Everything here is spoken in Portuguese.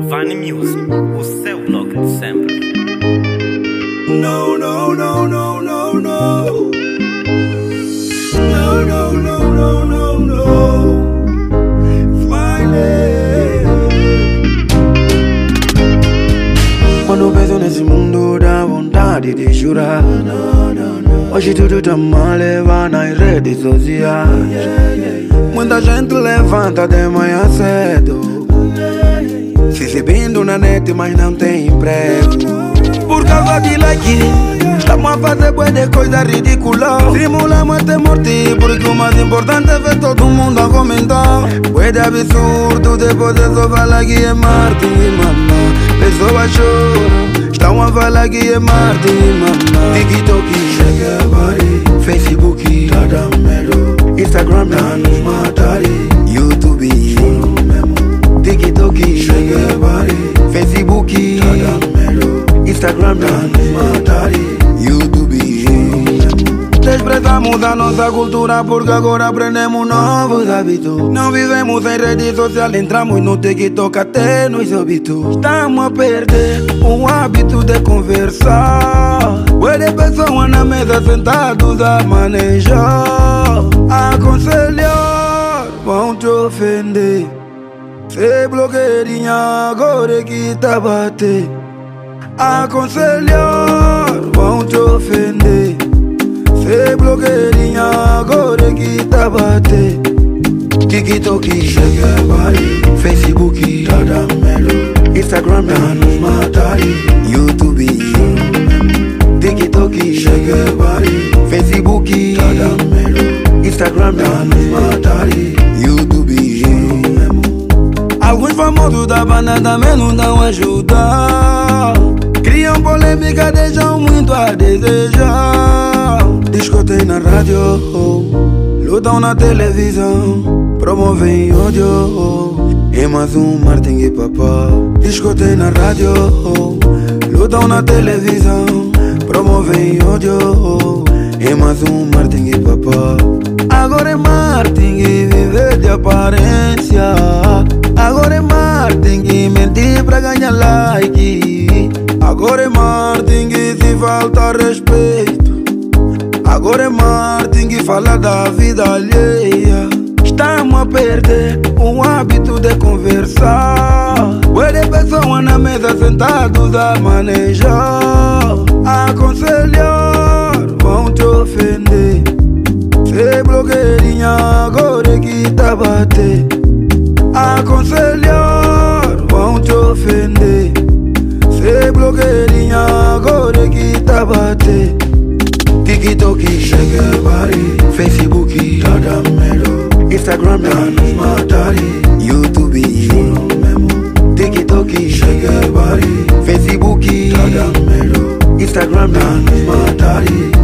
Vani Music, o seu blog de sempre. No, no, no, no, no, no. No, no, no, no, no, no. Smiley. Quando penso nesse mundo dá vontade de jurar. Hoje tudo tá mal, leva nas redes sociais. Muita gente levanta de manhã cedo, se exibindo na net, mas não tem emprego. Por causa de like, estamos a fazer bué de coisa ridícula. Simulamos até morte, porque o mais importante é ver todo mundo a comentar. Bué de absurdo, depois é só falar que é Marte e mamã. Pessoas choram, estão a falar que é Marte e mamã. TikTok, chega body, Facebook, tá dando medo. Instagram, tá nos matar. YouTube, TikTok, chega body, Facebook, tá dando medo. Instagram, tá nos matar. YouTube, desprezamos a nossa cultura porque agora aprendemos novos hábitos. Não vivemos em rede social, entramos no TikTok até nos hábitos. Estamos a perder o hábito de conversar. Bué de pessoas na mesa sentados a manejar. Aconselhar, vão te ofender. Ser blogueirinha agora é que tá bater. Aconselhar, vão te ofender. Ser blogueirinha agora é que tá bater. TikTok, chega body, Facebook, tá dando medo. Instagram, tá nos matar. YouTube, TikTok, chega body, Facebook, tá dando medo. Instagram, tá nos matar. YouTube, alguns famosos da banda também não dão ajuda. Criam polêmica, deixam muito a desejar. Discotei na rádio, lutam na televisão, promovem ódio. É mais um Martin e papá. Discotei na rádio, lutam na televisão, promovem ódio. É mais um Martin e papá. Agora é Martin e viver de aparência. Agora é Martin e mentir pra ganhar like. Agora é Martin e se falta respeito. Agora é Martin que fala da vida alheia. Estamos a perder o hábito de conversar. Bué de pessoas na mesa sentados a manejar. Aconselhar, vão te ofender. Ser blogueirinha agora é que tá bater. Aconselhar, vão te ofender. Ser blogueirinha agora é que tá bater. TikTok, chega body, Facebook, tá dando medo. Instagram, tá nos matar. YouTube, TikTok, chega body, Facebook, tá dando medo. Instagram, tá nos matar.